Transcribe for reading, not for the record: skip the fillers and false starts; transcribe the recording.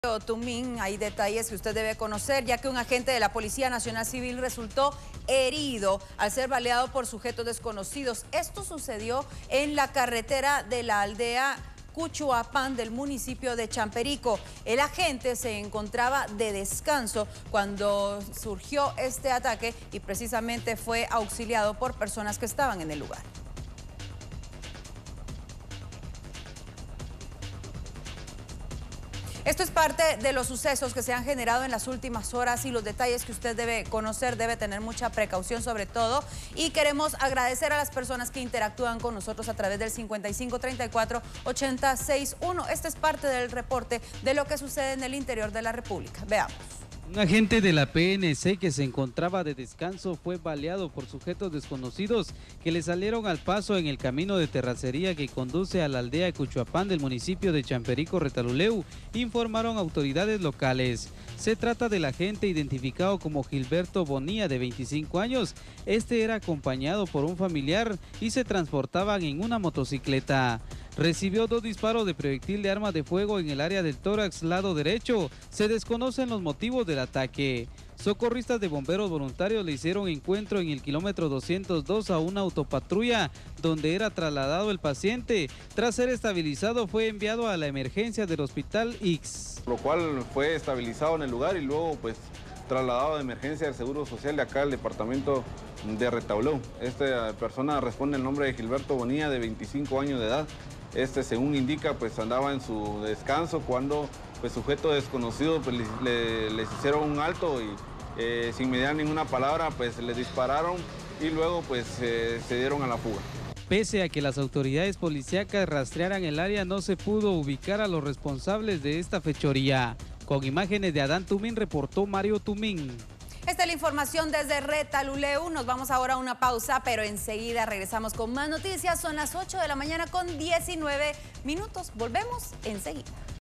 Tumín, hay detalles que usted debe conocer, ya que un agente de la Policía Nacional Civil resultó herido al ser baleado por sujetos desconocidos. Esto sucedió en la carretera de la aldea Cuchuapán del municipio de Champerico. El agente se encontraba de descanso cuando surgió este ataque y precisamente fue auxiliado por personas que estaban en el lugar. Esto es parte de los sucesos que se han generado en las últimas horas y los detalles que usted debe conocer, debe tener mucha precaución sobre todo. Y queremos agradecer a las personas que interactúan con nosotros a través del 5534-8061. Este es parte del reporte de lo que sucede en el interior de la República. Veamos. Un agente de la PNC que se encontraba de descanso fue baleado por sujetos desconocidos que le salieron al paso en el camino de terracería que conduce a la aldea Cuchuapán del municipio de Champerico, Retaluleu, informaron autoridades locales. Se trata del agente identificado como Gilberto Bonilla, de 25 años. Este era acompañado por un familiar y se transportaban en una motocicleta. Recibió 2 disparos de proyectil de arma de fuego en el área del tórax lado derecho. Se desconocen los motivos del ataque. Socorristas de bomberos voluntarios le hicieron encuentro en el kilómetro 202 a una autopatrulla donde era trasladado el paciente. Tras ser estabilizado fue enviado a la emergencia del hospital X. Lo cual fue estabilizado en el lugar y luego pues trasladado de emergencia del Seguro Social de acá al departamento de Retaluleu. Esta persona responde el nombre de Gilberto Bonilla, de 25 años de edad. Según indica, pues andaba en su descanso cuando pues sujetos desconocidos pues, les hicieron un alto y sin mediar ninguna palabra pues le dispararon y luego pues se dieron a la fuga. Pese a que las autoridades policíacas rastrearan el área, no se pudo ubicar a los responsables de esta fechoría. Con imágenes de Adán Tumín, reportó Mario Tumín. Esta es la información desde Retaluleu. Nos vamos ahora a una pausa, pero enseguida regresamos con más noticias. Son las 8 de la mañana con 19 minutos. Volvemos enseguida.